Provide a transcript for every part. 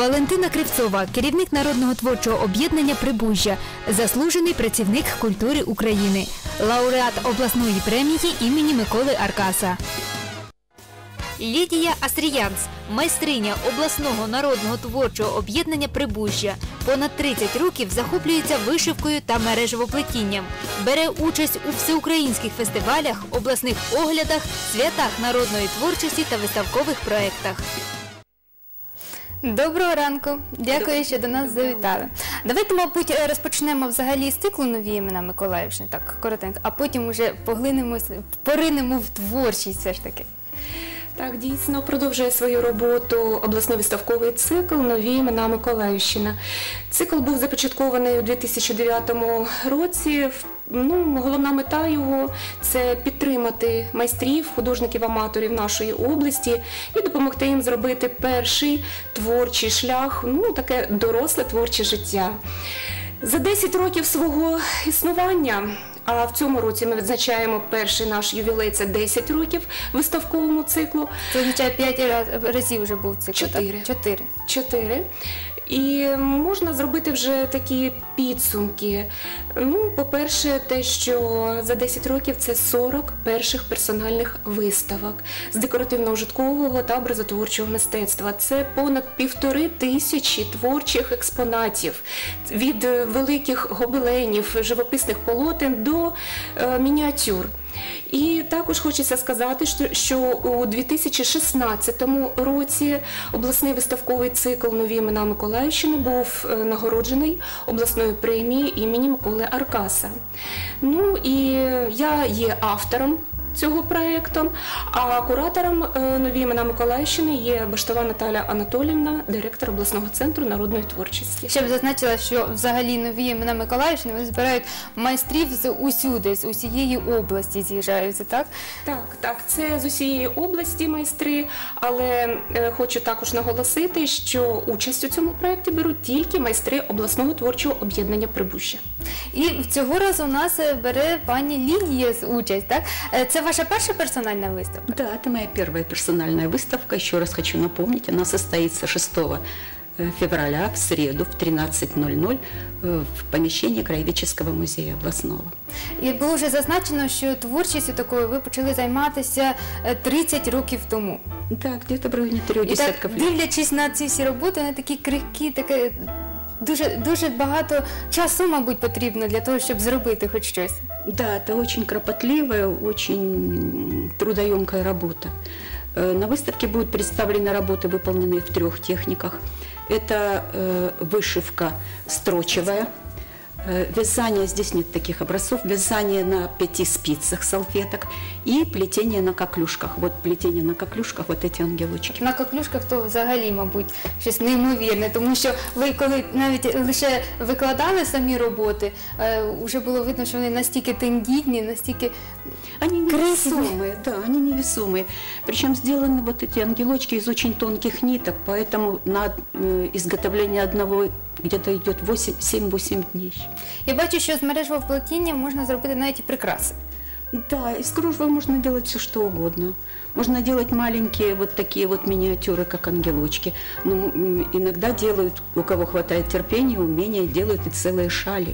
Валентина Кривцова – керівник Народного творчого об'єднання «Прибужжя», заслужений працівник культури України, лауреат обласної премії імені Миколи Аркаса. Лідія Астріянц – майстриня обласного народного творчого об'єднання «Прибужжя». Понад 30 років захоплюється вишивкою та мережевоплетінням. Бере участь у всеукраїнських фестивалях, обласних оглядах, святах народної творчості та виставкових проєктах. Доброго ранку. Дякую, що до нас завітали. Давайте, мабуть, розпочнемо взагалі з циклу «Нові імена Миколаївщини», так, коротенько, а потім вже поринемо в творчість все ж таки. Так, дійсно, продовжує свою роботу обласний виставковий цикл «Нові імена Миколаївщина». Цикл був започаткований у 2009 році. Головна мета його – це підтримати майстрів, художників-аматорів нашої області і допомогти їм зробити перший творчий шлях, таке доросле творче життя. За 10 років свого існування, а в цьому році ми відзначаємо перший наш ювілей, це 10 років виставковому циклу. Це означає 5 разів вже був цикл? 4. І можна зробити вже такі підсумки. По-перше, те, що за 10 років це 40 перших персональних виставок з декоративно-ужиткового та образотворчого мистецтва. Це понад 1500 творчих експонатів, від великих гобеленів, живописних полотен до мініатюр. І також хочеться сказати, що у 2016 році обласний виставковий цикл «Нові імена Миколаївщини» був нагороджений обласною премією імені Миколи Аркаса. І я є автором цього проєкту, а куратором «Нові імена Миколаївщини» є Баштова Наталя Анатоліївна, директор обласного центру народної творчості. Ще б зазначила, що взагалі «Нові імена Миколаївщини» вони збирають майстрів з усюди, з усієї області з'їжджаються, так? Так, це з усієї області майстри, але хочу також наголосити, що участь у цьому проєкті беруть тільки майстри обласного творчого об'єднання «Прибужжя». І цього разу у нас бере пані Лідія участь, так? Це ваша первая персональная выставка? Да, это моя первая персональная выставка. Еще раз хочу напомнить, она состоится 6 февраля в среду в 13:00 в помещении Краеведческого музея обласного. І було вже зазначено, що творчістю такою ви почали займатися 30 років тому. Так, где-то в районе 3 десятків років. Дивлячись на ці всі роботи, вони такі крихкі, таке дуже багато часу, мабуть, потрібно для того, щоб зробити хоч щось. Да, это очень кропотливая, очень трудоемкая работа. На выставке будут представлены работы, выполненные в 3 техниках. Это вышивка строчевая, вязание, здесь нет таких образцов, вязание на 5 спицах салфеток и плетение на коклюшках. Вот плетение на коклюшках, вот эти ангелочки. На коклюшках то взагалі, мабуть, щось неймовірне, тому що ви коли навіть лише викладали самі роботи, вже було видно, що вони настільки тендітні, настільки они невесомые, да, они невесомые. Причем сделаны вот эти ангелочки из очень тонких ниток, поэтому на изготовление одного где-то идет 7-8 дней. Я бачу, що з мережевого плетіння можна зробити навіть і прикраси. Да, из кружева можно делать все что угодно. Можно делать маленькие вот такие вот миниатюры, как ангелочки. Но иногда делают, у кого хватает терпения, умения, делают и целые шали.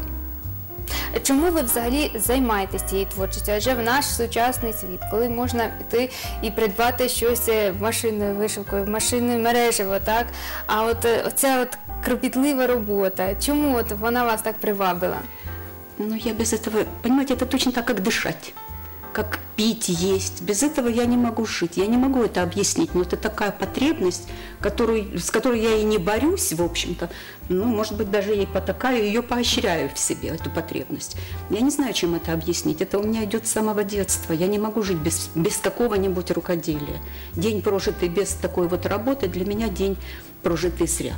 Чому ви взагалі займаєтесь цією творчістю? Адже в наш сучасний світ, коли можна піти і придбати щось машинною вишивкою, машинною мережево, так? А от оця кропітлива робота, чому вона вас так привабила? Я без этого, понимаете, это точно так, как дышать, как пить, есть. Без этого я не могу жить, я не могу это объяснить, но это такая потребность, с которой я и не борюсь, в общем-то, может быть, даже ей потакаю, ее поощряю в себе, эту потребность. Я не знаю, чем это объяснить, это у меня идет с самого детства, я не могу жить без какого-нибудь рукоделия. День, прожитый без такой вот работы, для меня день, прожитый зря.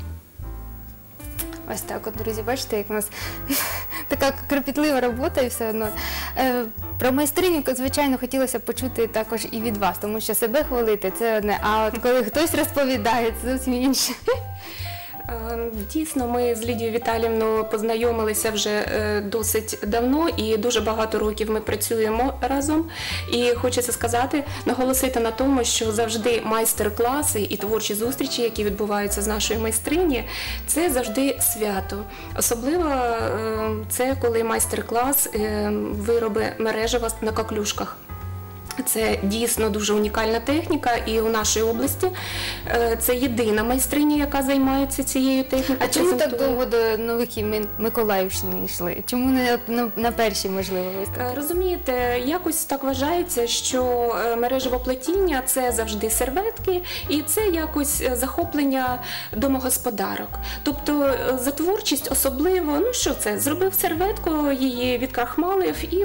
Ось так от, друзі, бачите, як у нас така кропітлива робота і все одно. Про майстриню, звичайно, хотілося б почути також і від вас, тому що себе хвалити – це одне, а от коли хтось розповідає – це зовсім інше. Дійсно, ми з Лідією Віталіївною познайомилися вже досить давно і дуже багато років ми працюємо разом. І хочеться сказати, наголосити на тому, що завжди майстер-класи і творчі зустрічі, які відбуваються з нашої майстрині, це завжди свято. Особливо це коли майстер-клас вироби мережева на коклюшках. Це дійсно дуже унікальна техніка, і у нашій області це єдина майстриня, яка займається цією технікою. А чому так довго до Нових Миколаївщини йшли? Чому не на першій, можливо, виставці? Розумієте, якось так вважається, що мережеве плетіння – це завжди серветки, і це якось захоплення домогосподарок. Тобто за творчість особливо, ну що це, зробив серветку, її відкрахмалив і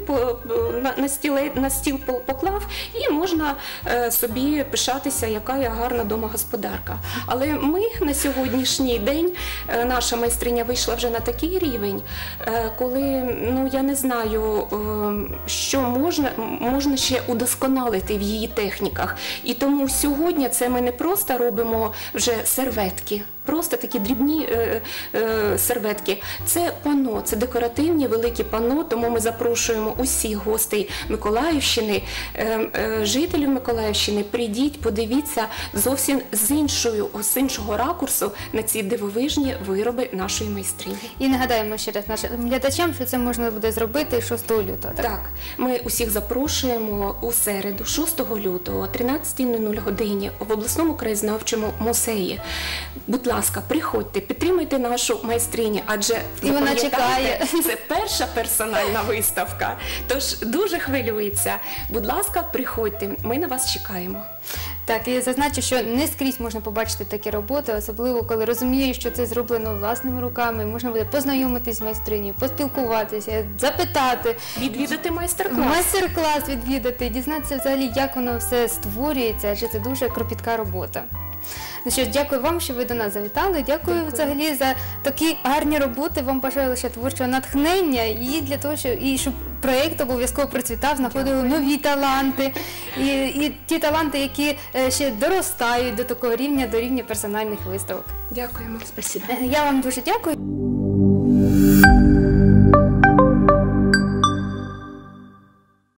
на стіл поклав, і можна собі пишатися, яка я гарна домогосподарка. Але ми на сьогоднішній день, наша майстриня вийшла вже на такий рівень, коли, ну я не знаю, що можна ще удосконалити в її техніках. І тому сьогодні це ми не просто робимо вже серветки, просто такі дрібні серветки. Це пано, це декоративні великі пано, тому ми запрошуємо усіх гостей Миколаївщини, жителів Миколаївщини, прийдіть, подивіться зовсім з іншого ракурсу на ці дивовижні вироби нашої майстрині. І нагадаємо ще раз нашим глядачам, що це можна буде зробити 6 лютого. Так, ми усіх запрошуємо у середу, 6 лютого, о 13:00 годині в обласному краєзнавчому музеї. Будь ласка, приходьте, підтримуйте нашу майстриню, адже І вона чекає. Це перша персональна виставка, тож дуже хвилюється. Будь ласка, приходьте, ми на вас чекаємо. Так, і зазначу, що не скрізь можна побачити такі роботи, особливо коли розумієш, що це зроблено власними руками, можна буде познайомитись з майстринею, поспілкуватися, запитати, Відвідати майстер-клас. майстер-клас відвідати, дізнатися взагалі, як воно все створюється, адже це дуже кропітка робота. Ну що ж, дякую вам, що ви до нас завітали. Дякую взагалі за такі гарні роботи. Вам бажаю лише творчого натхнення і для того, щоб проєкт обов'язково процвітав, знаходили нові таланти. І ті таланти, які ще доростають до такого рівня, до рівня персональних виставок. Дякуємо. Спасибо. Я вам дуже дякую.